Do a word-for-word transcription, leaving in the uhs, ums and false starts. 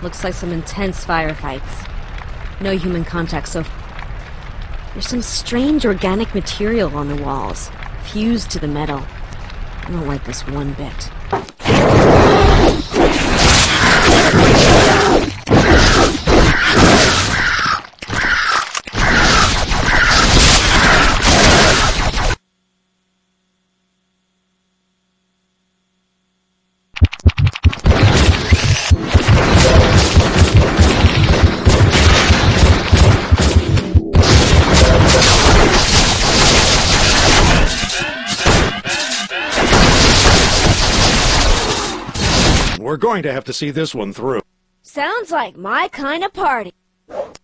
Looks like some intense firefights. No human contact so far. There's some strange organic material on the walls, fused to the metal. I don't like this one bit. We're going to have to see this one through. Sounds like my kind of party.